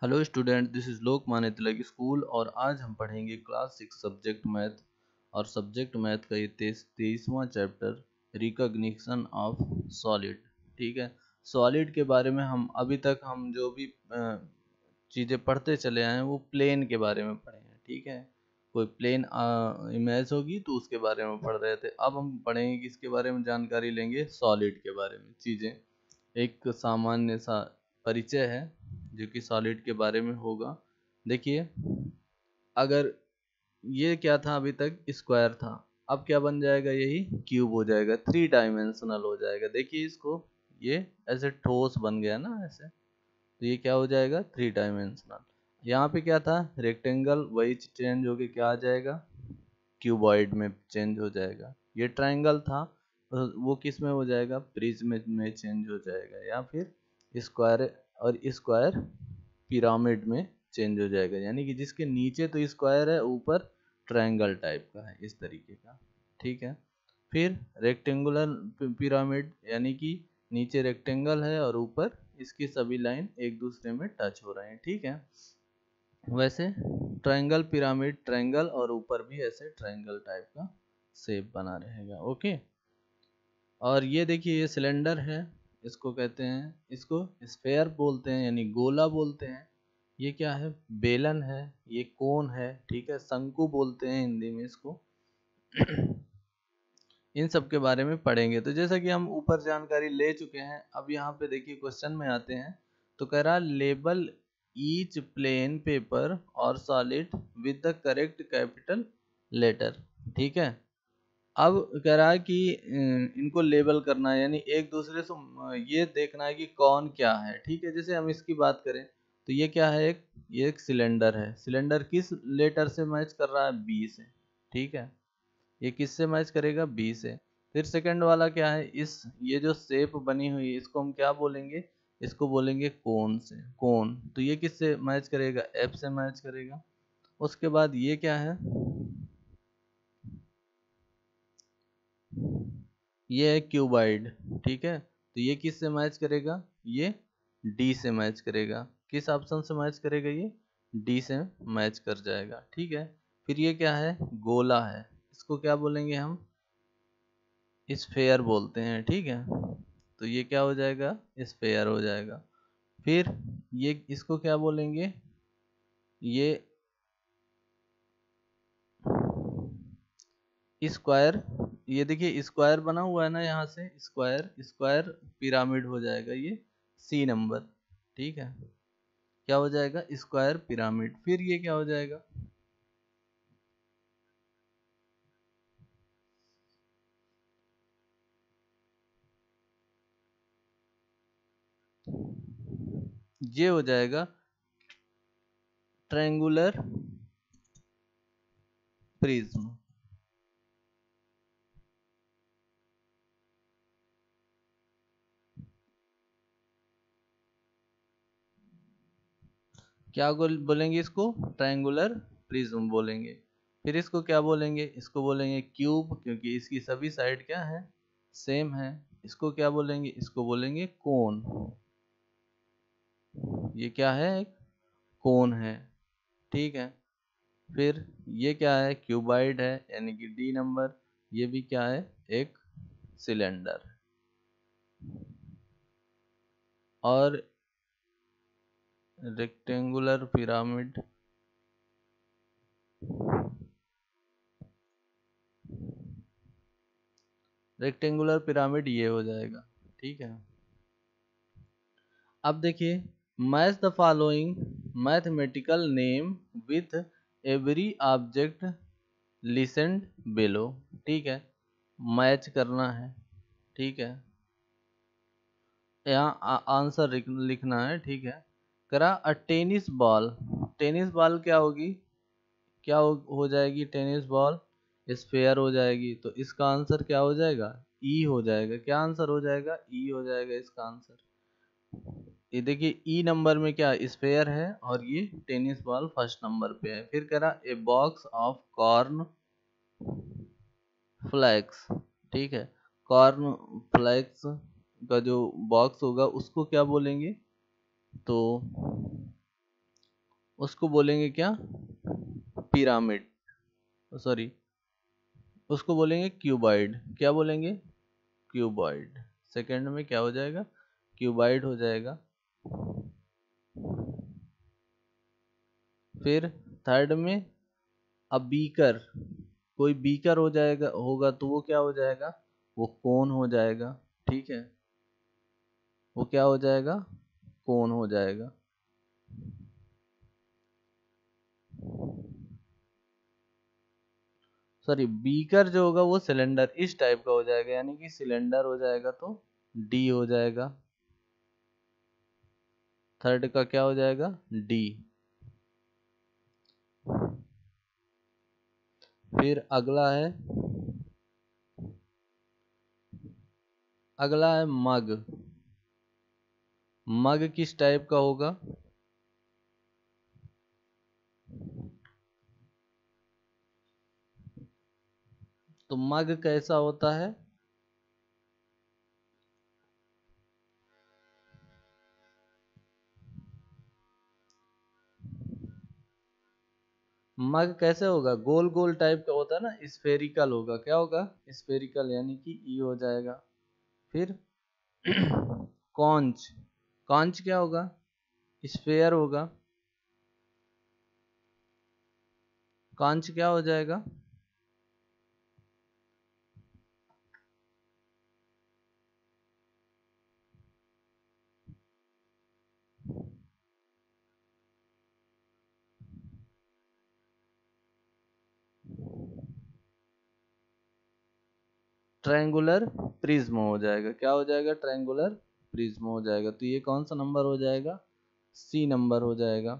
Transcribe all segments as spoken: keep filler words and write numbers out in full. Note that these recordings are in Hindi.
Hello student, this is Lokmanya Tilak school और आज हम पढ़ेंगे क्लास सिक्स सब्जेक्ट मैथ। और सब्जेक्ट मैथ का ये तेईस तेईसवां चैप्टर रिकॉग्निशन ऑफ सॉलिड। ठीक है, सॉलिड के बारे में हम अभी तक हम जो भी चीज़ें पढ़ते चले आए हैं वो प्लेन के बारे में पढ़े हैं। ठीक है, कोई प्लेन इमेज होगी तो उसके बारे में पढ़ रहे थे। अब हम पढ़ेंगे कि इसके बारे में जानकारी लेंगे, सॉलिड के बारे में चीज़ें। एक सामान्य सा परिचय है जो कि सॉलिड के बारे में होगा। देखिए, अगर ये क्या था, अभी तक स्क्वायर था, अब क्या बन जाएगा, यही क्यूब हो जाएगा, थ्री डायमेंशनल हो जाएगा। देखिए इसको, ये ऐसे ठोस बन गया ना ऐसे, तो ये क्या हो जाएगा, थ्री डायमेंशनल। यहाँ पे क्या था, रेक्टेंगल, वही चेंज होके क्या आ जाएगा, क्यूबॉइड में चेंज हो जाएगा। ये ट्रायंगल था, वो किस में हो जाएगा, प्रिज्म में चेंज हो जाएगा, या फिर स्क्वायर, और स्क्वायर पिरामिड में चेंज हो जाएगा। यानी कि जिसके नीचे तो स्क्वायर है, ऊपर ट्रायंगल टाइप का है, इस तरीके का। ठीक है, फिर रेक्टेंगुलर पिरामिड, यानी कि नीचे रेक्टेंगल है और ऊपर इसकी सभी लाइन एक दूसरे में टच हो रहे हैं। ठीक है, वैसे ट्रायंगल पिरामिड, ट्रायंगल और ऊपर भी ऐसे ट्रायंगल टाइप का शेप बना रहेगा। ओके, और ये देखिए, ये सिलेंडर है, इसको कहते हैं, इसको स्फेयर बोलते हैं यानी गोला बोलते हैं। ये क्या है, बेलन है, ये कोन है। ठीक है, शंकु बोलते हैं हिंदी में इसको। इन सब के बारे में पढ़ेंगे। तो जैसा कि हम ऊपर जानकारी ले चुके हैं, अब यहाँ पे देखिए क्वेश्चन में आते हैं। तो कह रहा लेबल ईच प्लेन पेपर और solid with the correct capital letter. ठीक है, अब कह रहा है कि इनको लेबल करना है, यानी एक दूसरे से ये देखना है कि कौन क्या है। ठीक है, जैसे हम इसकी बात करें तो ये क्या है, एक ये एक सिलेंडर है। सिलेंडर किस लेटर से मैच कर रहा है, बी से। ठीक है, ये किससे मैच करेगा, बी से। फिर सेकंड वाला क्या है, इस ये जो शेप बनी हुई है इसको हम क्या बोलेंगे, इसको बोलेंगे कोन से, कोन। तो ये किससे मैच करेगा, एफ से मैच करेगा। उसके बाद ये क्या है, ये है क्यूबाइड। ठीक है, तो ये किससे मैच करेगा, ये डी से मैच करेगा। किस ऑप्शन से मैच करेगा, ये डी से मैच कर जाएगा। ठीक है, फिर ये क्या है, गोला है, इसको क्या बोलेंगे हम, स्फेयर बोलते हैं। ठीक है, तो ये क्या हो जाएगा, स्फेयर हो जाएगा। फिर ये इसको क्या बोलेंगे, ये स्क्वायर। ये देखिए स्क्वायर बना हुआ है ना, यहाँ से स्क्वायर, स्क्वायर पिरामिड हो जाएगा, ये सी नंबर। ठीक है, क्या हो जाएगा, स्क्वायर पिरामिड। फिर ये क्या हो जाएगा, ये हो जाएगा ट्रायंगुलर प्रिज्म। क्या बोलेंगे इसको, ट्रायंगुलर प्रिज्म बोलेंगे। फिर इसको क्या बोलेंगे, इसको बोलेंगे क्यूब, क्योंकि इसकी सभी साइड क्या है, सेम है। इसको क्या बोलेंगे, इसको बोलेंगे कोन। ये क्या है, एक कोन है। ठीक है, फिर ये क्या है, क्यूबाइड है, यानी कि डी नंबर। ये भी क्या है, एक सिलेंडर। और रेक्टेंगुलर पिरामिड, रेक्टेंगुलर पिरामिड ये हो जाएगा। ठीक है, अब देखिए, match the following mathematical name with every object listed below. ठीक है, मैच करना है। ठीक है, यहाँ आंसर लिखना है। ठीक है, करा a tennis ball, tennis ball क्या होगी, क्या हो, हो जाएगी, टेनिस बॉल स्फेयर हो जाएगी। तो इसका आंसर क्या हो जाएगा, ई हो जाएगा। क्या आंसर हो जाएगा, ई हो जाएगा इसका आंसर। ये देखिए ई नंबर में क्या स्फेयर है, और ये टेनिस बॉल फर्स्ट नंबर पे है। फिर कह रहा a box of corn flakes. ठीक है, कॉर्न फ्लैक्स का जो बॉक्स होगा उसको क्या बोलेंगे, तो उसको बोलेंगे क्या, पिरामिड, सॉरी उसको बोलेंगे क्यूबॉइड। क्या बोलेंगे, क्यूबॉइड। सेकंड में क्या हो जाएगा, क्यूबॉइड हो जाएगा। फिर थर्ड में अब बीकर, कोई बीकर हो जाएगा होगा तो वो क्या हो जाएगा, वो कोन हो जाएगा। ठीक है, वो क्या हो जाएगा, कोन हो जाएगा। सॉरी बीकर जो होगा वो सिलेंडर इस टाइप का हो जाएगा, यानी कि सिलेंडर हो जाएगा तो डी हो जाएगा। थर्ड का क्या हो जाएगा, डी। फिर अगला है, अगला है मग। मग किस टाइप का होगा, तो मग कैसा होता है, मग कैसे होगा, गोल गोल टाइप का होता है ना, स्फेरिकल होगा। क्या होगा, स्फेरिकल, यानी कि ई हो जाएगा। फिर कॉन्च, कॉन्च क्या होगा, स्फेयर होगा। कॉन्च क्या हो जाएगा, ट्रायंगुलर प्रिज्म हो जाएगा। क्या हो जाएगा, ट्रायंगुलर प्रिज्म हो जाएगा। तो ये कौन सा नंबर हो जाएगा, सी नंबर हो जाएगा।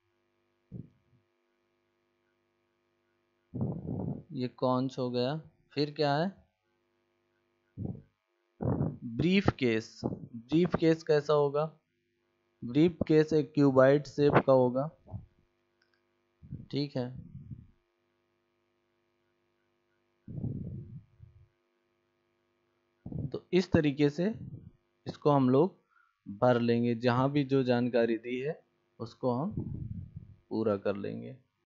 ये कॉन्च हो गया। फिर क्या है, ब्रीफ केस। ब्रीफ केस कैसा होगा, ब्रीफ केस एक क्यूबाइड शेप का होगा। ठीक है, तो इस तरीके से इसको हम लोग भर लेंगे, जहां भी जो जानकारी दी है उसको हम पूरा कर लेंगे।